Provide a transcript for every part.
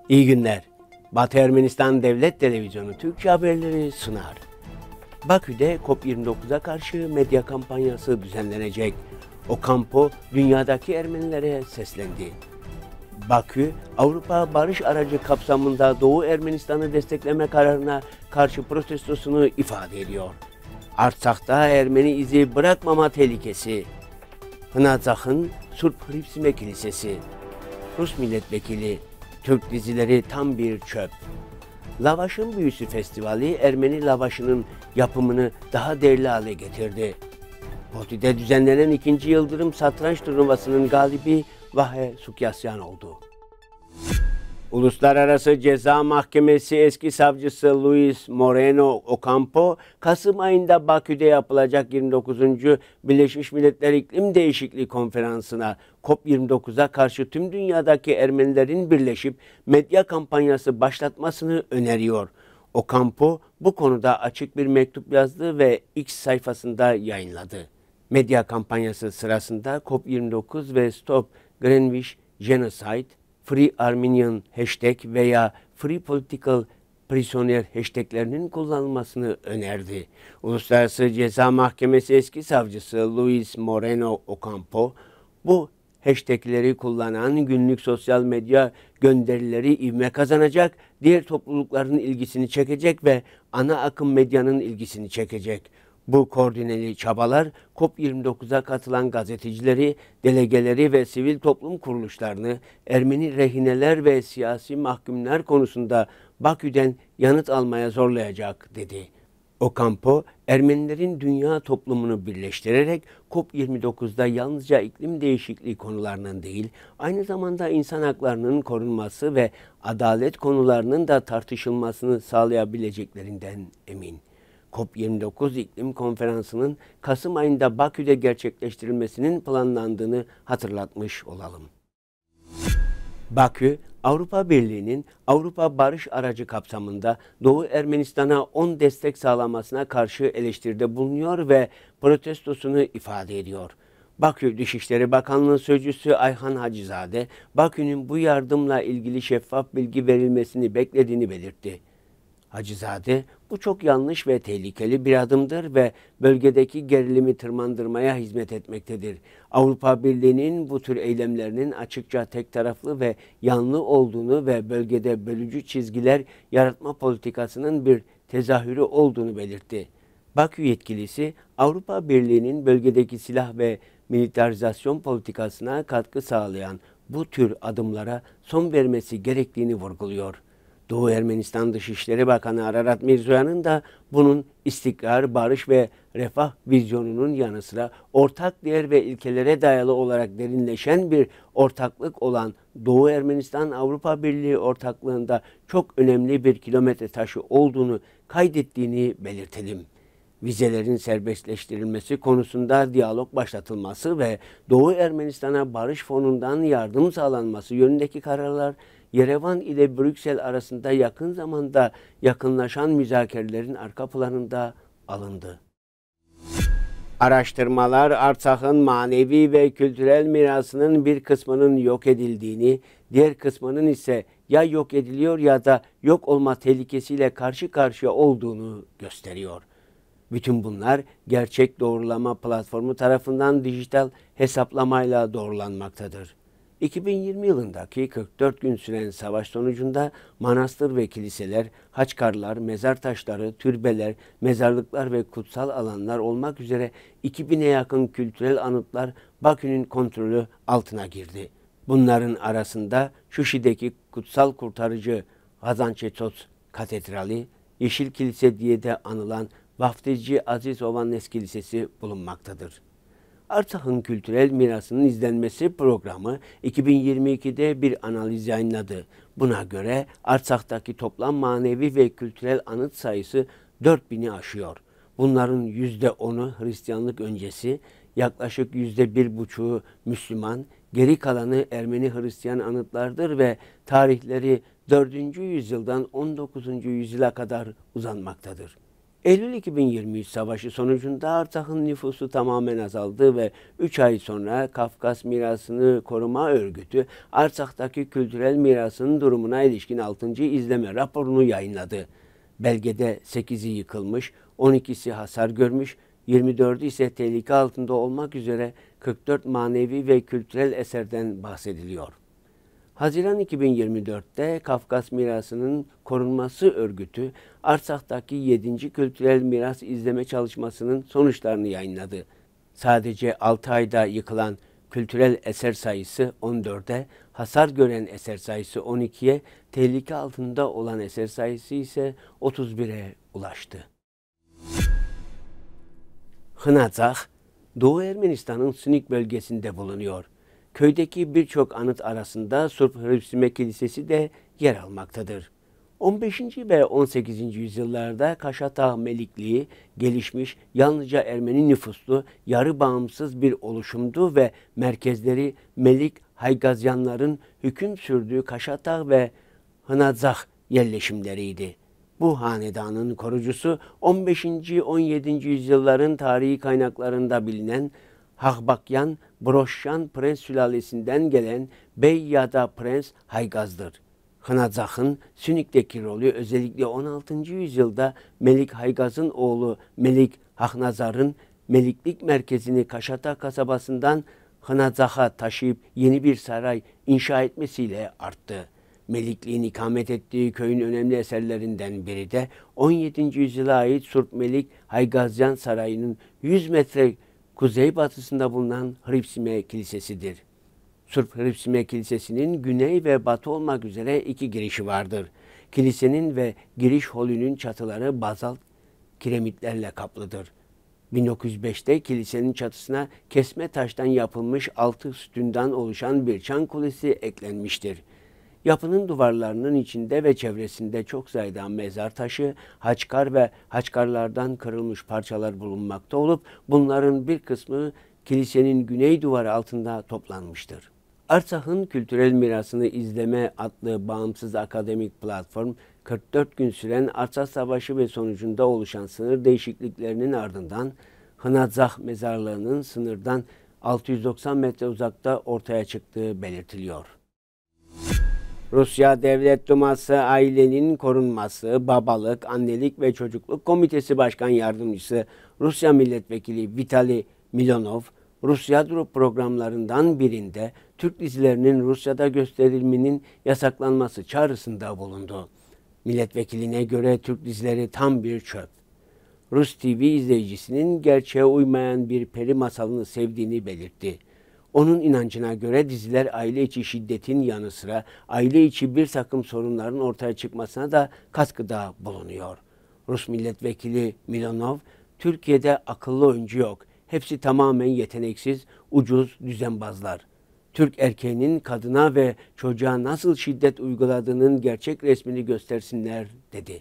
İyi günler. Batı Ermenistan Devlet Televizyonu Türkçe haberleri sunar. Bakü'de COP29'a karşı medya kampanyası düzenlenecek. Okampo dünyadaki Ermenilere seslendi. Bakü, Avrupa Barış Aracı kapsamında Doğu Ermenistan'ı destekleme kararına karşı protestosunu ifade ediyor. Artsak'ta Ermeni izi bırakmama tehlikesi. Hınazak'ın Surp Hripsime Kilisesi. Rus milletvekili, Türk dizileri tam bir çöp. Lavaş'ın Büyüsü Festivali Ermeni lavaşının yapımını daha değerli hale getirdi. Poti'de düzenlenen 2. Yıldırım Satranç Turnuvası'nın galibi Vahe Sukyasyan oldu. Uluslararası Ceza Mahkemesi eski savcısı Luis Moreno Ocampo, Kasım ayında Bakü'de yapılacak 29. Birleşmiş Milletler İklim Değişikliği Konferansı'na COP29'a karşı tüm dünyadaki Ermenilerin birleşip medya kampanyası başlatmasını öneriyor. Ocampo bu konuda açık bir mektup yazdı ve X sayfasında yayınladı. Medya kampanyası sırasında COP29 ve Stop Greenwich Genocide, Free Armenian hashtag veya Free Political Prisoner hashtaglerinin kullanılmasını önerdi. Uluslararası Ceza Mahkemesi eski savcısı Luis Moreno Ocampo, bu hashtagleri kullanan günlük sosyal medya gönderileri ivme kazanacak, diğer toplulukların ilgisini çekecek ve ana akım medyanın ilgisini çekecek. Bu koordineli çabalar COP29'a katılan gazetecileri, delegeleri ve sivil toplum kuruluşlarını Ermeni rehineler ve siyasi mahkumlar konusunda Bakü'den yanıt almaya zorlayacak dedi. Ocampo, Ermenilerin dünya toplumunu birleştirerek COP29'da yalnızca iklim değişikliği konularının değil, aynı zamanda insan haklarının korunması ve adalet konularının da tartışılmasını sağlayabileceklerinden emin. COP29 İklim Konferansı'nın Kasım ayında Bakü'de gerçekleştirilmesinin planlandığını hatırlatmış olalım. Bakü, Avrupa Birliği'nin Avrupa Barış Aracı kapsamında Doğu Ermenistan'a 10 destek sağlamasına karşı eleştiride bulunuyor ve protestosunu ifade ediyor. Bakü Dışişleri Bakanlığı Sözcüsü Ayhan Hacızade, Bakü'nün bu yardımla ilgili şeffaf bilgi verilmesini beklediğini belirtti. Hacızade, bu çok yanlış ve tehlikeli bir adımdır ve bölgedeki gerilimi tırmandırmaya hizmet etmektedir. Avrupa Birliği'nin bu tür eylemlerinin açıkça tek taraflı ve yanlı olduğunu ve bölgede bölücü çizgiler yaratma politikasının bir tezahürü olduğunu belirtti. Bakü yetkilisi, Avrupa Birliği'nin bölgedeki silah ve militarizasyon politikasına katkı sağlayan bu tür adımlara son vermesi gerektiğini vurguluyor. Doğu Ermenistan Dışişleri Bakanı Ararat Mirzoyan'ın da bunun istikrar, barış ve refah vizyonunun yanı sıra ortak değer ve ilkelere dayalı olarak derinleşen bir ortaklık olan Doğu Ermenistan-Avrupa Birliği ortaklığında çok önemli bir kilometre taşı olduğunu kaydettiğini belirtelim. Vizelerin serbestleştirilmesi konusunda diyalog başlatılması ve Doğu Ermenistan'a Barış Fonu'ndan yardım sağlanması yönündeki kararlar Yerevan ile Brüksel arasında yakın zamanda yakınlaşan müzakerelerin arka planında alındı. Araştırmalar Artsak'ın manevi ve kültürel mirasının bir kısmının yok edildiğini, diğer kısmının ise ya yok ediliyor ya da yok olma tehlikesiyle karşı karşıya olduğunu gösteriyor. Bütün bunlar Gerçek Doğrulama Platformu tarafından dijital hesaplamayla doğrulanmaktadır. 2020 yılındaki 44 gün süren savaş sonucunda manastır ve kiliseler, haçkarlar, mezar taşları, türbeler, mezarlıklar ve kutsal alanlar olmak üzere 2000'e yakın kültürel anıtlar Bakü'nün kontrolü altına girdi. Bunların arasında Şuşi'deki kutsal kurtarıcı Gazançetos Katedrali, Yeşil Kilise diye de anılan Vaftizci Aziz Ovannes Kilisesi bulunmaktadır. Artsak'ın kültürel mirasının izlenmesi programı 2022'de bir analiz yayınladı. Buna göre Artsak'taki toplam manevi ve kültürel anıt sayısı 4000'i aşıyor. Bunların %10'u Hristiyanlık öncesi, yaklaşık %1,5'u Müslüman, geri kalanı Ermeni Hristiyan anıtlardır ve tarihleri 4. yüzyıldan 19. yüzyıla kadar uzanmaktadır. Eylül 2023 savaşı sonucunda Artsak'ın nüfusu tamamen azaldı ve 3 ay sonra Kafkas Mirasını Koruma Örgütü Artsak'taki kültürel mirasın durumuna ilişkin 6. izleme raporunu yayınladı. Belgede 8'i yıkılmış, 12'si hasar görmüş, 24'ü ise tehlike altında olmak üzere 44 manevi ve kültürel eserden bahsediliyor. Haziran 2024'te Kafkas Mirası'nın Korunması Örgütü, Arsak'taki 7. Kültürel Miras İzleme Çalışması'nın sonuçlarını yayınladı. Sadece 6 ayda yıkılan kültürel eser sayısı 14'e, hasar gören eser sayısı 12'ye, tehlike altında olan eser sayısı ise 31'e ulaştı. Hınadzak, Doğu Ermenistan'ın Sünik bölgesinde bulunuyor. Köydeki birçok anıt arasında Surp Hripsime Kilisesi de yer almaktadır. 15. ve 18. yüzyıllarda Kaşatağ Melikliği gelişmiş, yalnızca Ermeni nüfuslu, yarı bağımsız bir oluşumdu ve merkezleri Melik Haygazyanların hüküm sürdüğü Kaşatağ ve Hınadzak yerleşimleriydi. Bu hanedanın korucusu 15. 17. yüzyılların tarihi kaynaklarında bilinen Hakbakyan, Broşyan Prens sülalesinden gelen bey ya da Prens Haygaz'dır. Hınadzak'ın Sünik'teki rolü özellikle 16. yüzyılda Melik Haygaz'ın oğlu Melik Haknazar'ın Meliklik merkezini Kaşatağ kasabasından Hınadzak'a taşıyıp yeni bir saray inşa etmesiyle arttı. Melikliğin ikamet ettiği köyün önemli eserlerinden biri de 17. yüzyıla ait Surp Melik Haygazyan Sarayı'nın 100 metre kuzeybatısında bulunan Hripsime Kilisesi'dir. Surp Hripsime Kilisesi'nin güney ve batı olmak üzere 2 girişi vardır. Kilisenin ve giriş holünün çatıları bazalt kiremitlerle kaplıdır. 1905'te kilisenin çatısına kesme taştan yapılmış 6 sütundan oluşan bir çan kulesi eklenmiştir. Yapının duvarlarının içinde ve çevresinde çok sayıda mezar taşı, haçkar ve haçkarlardan kırılmış parçalar bulunmakta olup bunların bir kısmı kilisenin güney duvarı altında toplanmıştır. Arsak'ın Kültürel Mirasını İzleme adlı bağımsız akademik platform, 44 gün süren Arsak Savaşı ve sonucunda oluşan sınır değişikliklerinin ardından Hınadzak mezarlığının sınırdan 690 metre uzakta ortaya çıktığı belirtiliyor. Rusya Devlet Duması Ailenin Korunması, Babalık, Annelik ve Çocukluk Komitesi Başkan Yardımcısı Rusya Milletvekili Vitali Milonov, Rusya Duru programlarından birinde Türk dizilerinin Rusya'da gösterilmenin yasaklanması çağrısında bulundu. Milletvekiline göre Türk dizileri tam bir çöp. Rus TV izleyicisinin gerçeğe uymayan bir peri masalını sevdiğini belirtti. Onun inancına göre diziler aile içi şiddetin yanı sıra aile içi bir takım sorunların ortaya çıkmasına da katkıda bulunuyor. Rus milletvekili Milonov, Türkiye'de akıllı oyuncu yok. Hepsi tamamen yeteneksiz, ucuz düzenbazlar. Türk erkeğinin kadına ve çocuğa nasıl şiddet uyguladığının gerçek resmini göstersinler, dedi.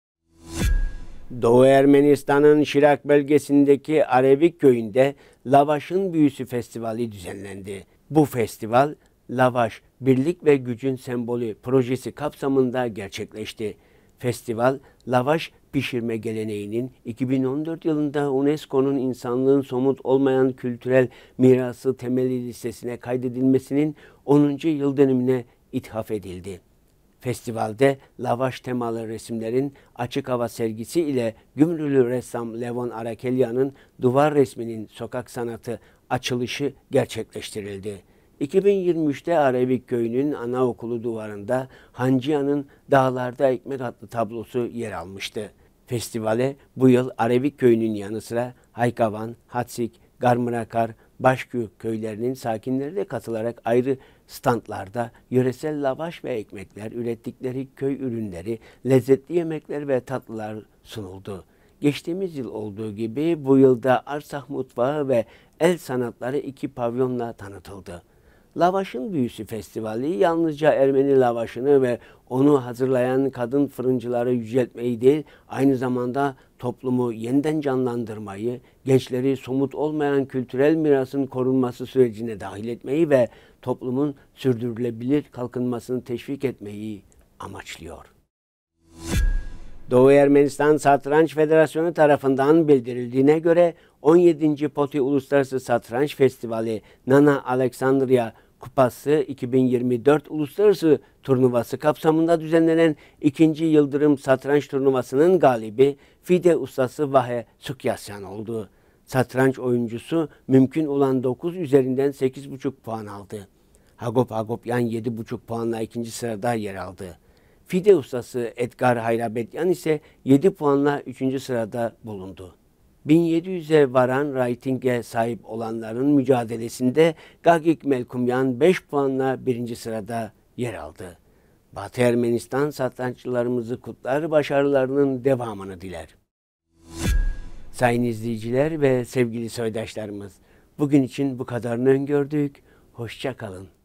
Doğu Ermenistan'ın Şirak bölgesindeki Arevik köyünde Lavaş'ın Büyüsü Festivali düzenlendi. Bu festival, Lavaş, Birlik ve Gücün Sembolü projesi kapsamında gerçekleşti. Festival, lavaş pişirme geleneğinin 2014 yılında UNESCO'nun insanlığın somut olmayan kültürel mirası temeli listesine kaydedilmesinin 10. yıl dönümüne ithaf edildi. Festivalde lavaş temalı resimlerin açık hava sergisi ile Gümrülü ressam Levon Arakelyan'ın duvar resminin sokak sanatı açılışı gerçekleştirildi. 2023'te Arevik Köyü'nün anaokulu duvarında Hancıyan'ın Dağlarda Ekmek adlı tablosu yer almıştı. Festivale bu yıl Arevik Köyü'nün yanı sıra Haykavan, Hatsik, Garmırakar, Başkü köylerinin sakinleri de katılarak ayrı standlarda yöresel lavaş ve ekmekler, ürettikleri köy ürünleri, lezzetli yemekler ve tatlılar sunuldu. Geçtiğimiz yıl olduğu gibi bu yılda Arsak mutfağı ve el sanatları 2 pavyonla tanıtıldı. Lavaşın Büyüsü Festivali yalnızca Ermeni lavaşını ve onu hazırlayan kadın fırıncıları yüceltmeyi değil, aynı zamanda toplumu yeniden canlandırmayı, gençleri somut olmayan kültürel mirasın korunması sürecine dahil etmeyi ve toplumun sürdürülebilir kalkınmasını teşvik etmeyi amaçlıyor. Doğu Ermenistan Satranç Federasyonu tarafından bildirildiğine göre 17. Poti Uluslararası Satranç Festivali Nana Alexandria Kupası 2024 Uluslararası Turnuvası kapsamında düzenlenen 2. Yıldırım Satranç Turnuvası'nın galibi FIDE ustası Vahe Sukyasyan oldu. Satranç oyuncusu mümkün olan 9 üzerinden 8,5 puan aldı. Hagop Hagopyan 7,5 puanla 2. sırada yer aldı. FIDE ustası Edgar Hayrabetyan ise 7 puanla 3. sırada bulundu. 1700'e varan reytinge sahip olanların mücadelesinde Gagik Melkumyan 5 puanla 1. sırada yer aldı. Batı Ermenistan satranççılarımızı kutlar, başarılarının devamını diler. Sayın izleyiciler ve sevgili soydaşlarımız, bugün için bu kadarını öngördük. Hoşça kalın.